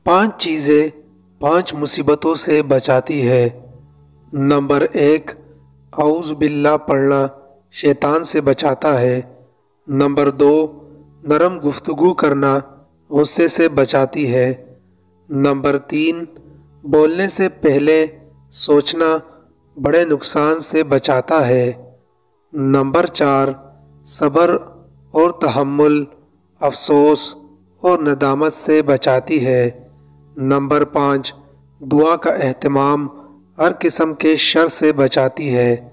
5 चीज़ें 5 मुसीबतों से बचाती है। नंबर 1, औज़ बिल्लाह पढ़ना शैतान से बचाता है। नंबर 2, नरम गुफ्तगू करना गुस्से से बचाती है। नंबर 3, बोलने से पहले सोचना बड़े नुकसान से बचाता है। नंबर 4, सब्र और तहम्मुल अफसोस और नदामत से बचाती है। नंबर 5, दुआ का एहतमाम हर किस्म के शर से बचाती है।